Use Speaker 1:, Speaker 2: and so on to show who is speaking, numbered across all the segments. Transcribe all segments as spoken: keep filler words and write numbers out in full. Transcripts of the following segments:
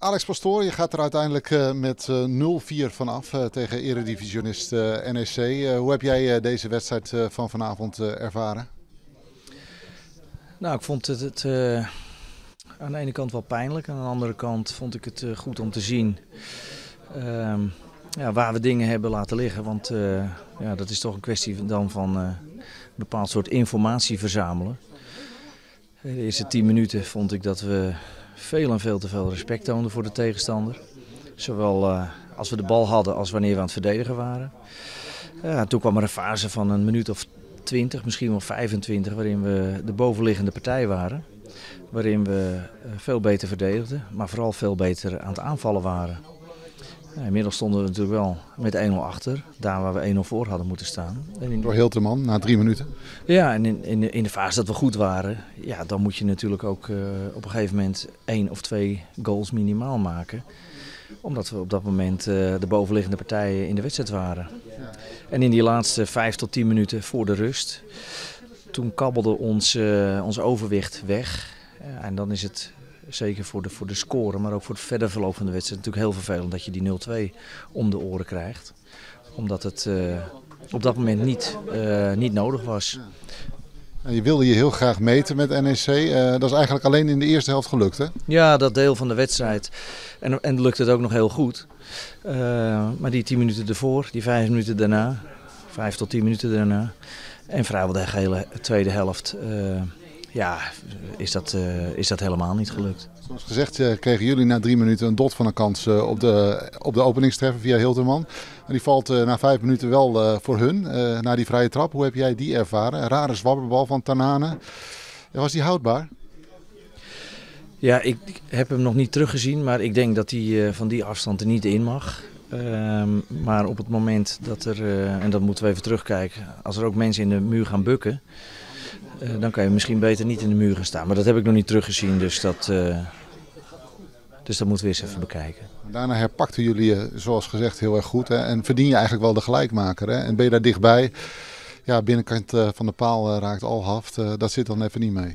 Speaker 1: Alex Pastoor, je gaat er uiteindelijk uh, met uh, nul vier vanaf uh, tegen eredivisionist uh, N E C. Uh, hoe heb jij uh, deze wedstrijd uh, van vanavond uh, ervaren?
Speaker 2: Nou, ik vond het, het uh, aan de ene kant wel pijnlijk. Aan de andere kant vond ik het uh, goed om te zien uh, ja, waar we dingen hebben laten liggen. Want uh, ja, dat is toch een kwestie dan van uh, een bepaald soort informatie verzamelen. De eerste tien minuten vond ik dat we veel en veel te veel respect toonden voor de tegenstander. Zowel uh, als we de bal hadden als wanneer we aan het verdedigen waren. Ja, toen kwam er een fase van een minuut of twintig, misschien wel vijfentwintig, waarin we de bovenliggende partij waren. Waarin we uh, veel beter verdedigden, maar vooral veel beter aan het aanvallen waren. Ja, inmiddels stonden we natuurlijk wel met één nul achter, daar waar we één nul voor hadden moeten staan.
Speaker 1: En in... Door Hilterman, na drie minuten?
Speaker 2: Ja, en in, in, de, in de fase dat we goed waren, ja, dan moet je natuurlijk ook uh, op een gegeven moment één of twee goals minimaal maken. Omdat we op dat moment uh, de bovenliggende partijen in de wedstrijd waren. Ja. En in die laatste vijf tot tien minuten voor de rust, toen kabbelde ons, uh, ons overwicht weg. Ja, en dan is het zeker voor de, voor de score, maar ook voor het verder verloop van de wedstrijd natuurlijk heel vervelend dat je die nul twee om de oren krijgt. Omdat het uh, op dat moment niet, uh, niet nodig was.
Speaker 1: Ja. Je wilde je heel graag meten met N E C. Uh, dat is eigenlijk alleen in de eerste helft gelukt, hè?
Speaker 2: Ja, dat deel van de wedstrijd. En, en lukt het ook nog heel goed. Uh, maar die tien minuten ervoor, die vijf minuten daarna, vijf tot tien minuten daarna. En vrijwel de hele tweede helft, uh, ja, is dat, uh, is dat helemaal niet gelukt.
Speaker 1: Zoals gezegd uh, kregen jullie na drie minuten een dot van een kans uh, op de, op de openingstreffer via Hilterman. En die valt uh, na vijf minuten wel uh, voor hun, uh, na die vrije trap. Hoe heb jij die ervaren? Een rare zwabberbal van Tanane. Was die houdbaar?
Speaker 2: Ja, ik heb hem nog niet teruggezien, maar ik denk dat hij uh, van die afstand er niet in mag. Uh, maar op het moment dat er, uh, en dat moeten we even terugkijken, als er ook mensen in de muur gaan bukken, uh, dan kan je misschien beter niet in de muur gaan staan. Maar dat heb ik nog niet teruggezien, dus dat, uh, dus dat moeten we eens even bekijken.
Speaker 1: Daarna herpakten jullie je, zoals gezegd, heel erg goed. Hè? En verdien je eigenlijk wel de gelijkmaker. Hè? En ben je daar dichtbij, ja, binnenkant uh, van de paal uh, raakt Alhaft, uh, dat zit dan even niet mee.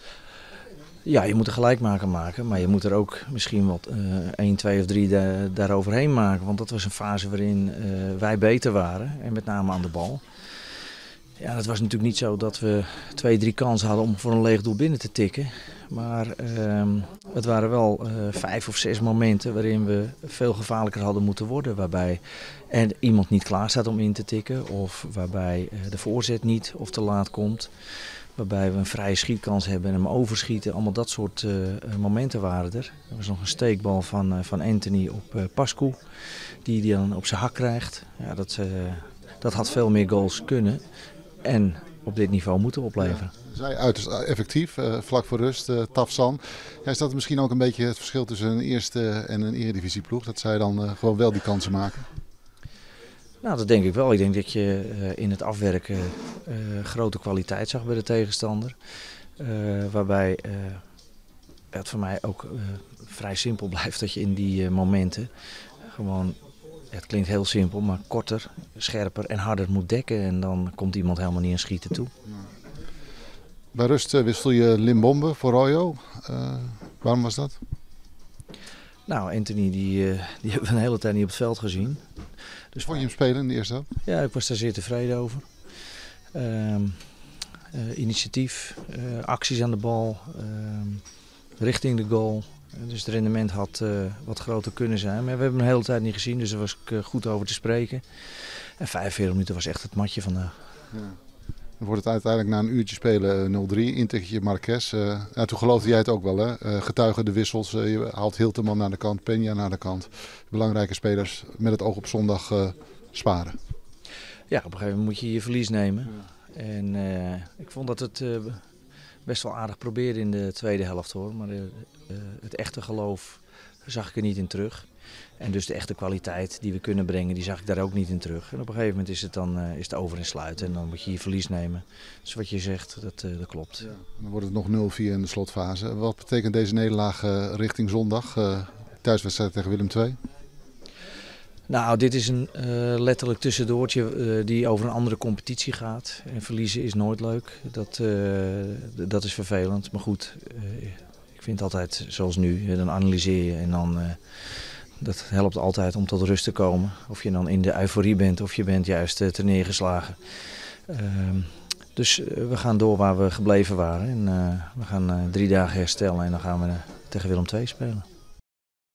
Speaker 2: Ja, je moet een gelijkmaker maken, maar je moet er ook misschien wat uh, één, twee of drie da daaroverheen maken. Want dat was een fase waarin uh, wij beter waren, en met name aan de bal. Ja, het was natuurlijk niet zo dat we twee, drie kansen hadden om voor een leeg doel binnen te tikken. Maar uh, het waren wel uh, vijf of zes momenten waarin we veel gevaarlijker hadden moeten worden. Waarbij er iemand niet klaar staat om in te tikken, of waarbij uh, de voorzet niet of te laat komt. Waarbij we een vrije schietkans hebben en hem overschieten. Allemaal dat soort uh, momenten waren er. Er was nog een steekbal van, uh, van Anthony op uh, Pascu. Die die dan op zijn hak krijgt. Ja, dat, uh, dat had veel meer goals kunnen. En op dit niveau moeten opleveren.
Speaker 1: Ja, zij uiterst effectief, uh, vlak voor rust, uh, Tafsan. Ja, is dat misschien ook een beetje het verschil tussen een eerste en een eredivisieploeg? Dat zij dan uh, gewoon wel die kansen maken?
Speaker 2: Nou, dat denk ik wel. Ik denk dat je uh, in het afwerken uh, grote kwaliteit zag bij de tegenstander. Uh, waarbij uh, het voor mij ook uh, vrij simpel blijft dat je in die uh, momenten gewoon, het klinkt heel simpel, maar korter, scherper en harder moet dekken. En dan komt iemand helemaal niet aan schieten toe.
Speaker 1: Bij rust uh, wissel je Limbombe voor Royo. Uh, waarom was dat?
Speaker 2: Nou, Anthony die, uh, die hebben we een hele tijd niet op het veld gezien.
Speaker 1: Dus vond je hem spelen in de eerste helft?
Speaker 2: Ja, ik was daar zeer tevreden over. Uh, uh, initiatief, uh, acties aan de bal, uh, richting de goal. Uh, dus het rendement had uh, wat groter kunnen zijn. Maar we hebben hem de hele tijd niet gezien, dus daar was ik uh, goed over te spreken. En vijfenveertig minuten was echt het matje vandaag.
Speaker 1: Ja. Dan wordt het uiteindelijk na een uurtje spelen nul drie, intikketje Marquez. Uh, ja, toen geloofde jij het ook wel, hè? Uh, getuigen de wissels, uh, je haalt Hilterman naar de kant, Peña naar de kant. Belangrijke spelers met het oog op zondag uh, sparen.
Speaker 2: Ja, op een gegeven moment moet je je verlies nemen. Ja. En uh, ik vond dat het uh, best wel aardig probeerde in de tweede helft, hoor. Maar uh, uh, het echte geloof zag ik er niet in terug. En dus de echte kwaliteit die we kunnen brengen, die zag ik daar ook niet in terug. En op een gegeven moment is het dan uh, is het over en sluiten en dan moet je je verlies nemen. Dus wat je zegt, dat, uh, dat klopt. Ja.
Speaker 1: Dan wordt het nog nul vier in de slotfase. Wat betekent deze nederlaag uh, richting zondag, uh, thuiswedstrijd tegen Willem twee?
Speaker 2: Nou, dit is een uh, letterlijk tussendoortje uh, die over een andere competitie gaat. En verliezen is nooit leuk, dat, uh, dat is vervelend. Maar goed, uh, Ik vind altijd, zoals nu, dan analyseer je en dan... Uh, dat helpt altijd om tot rust te komen. Of je dan in de euforie bent of je bent juist uh, ter neergeslagen. Uh, dus uh, we gaan door waar we gebleven waren. En, uh, we gaan uh, drie dagen herstellen en dan gaan we uh, tegen Willem twee spelen.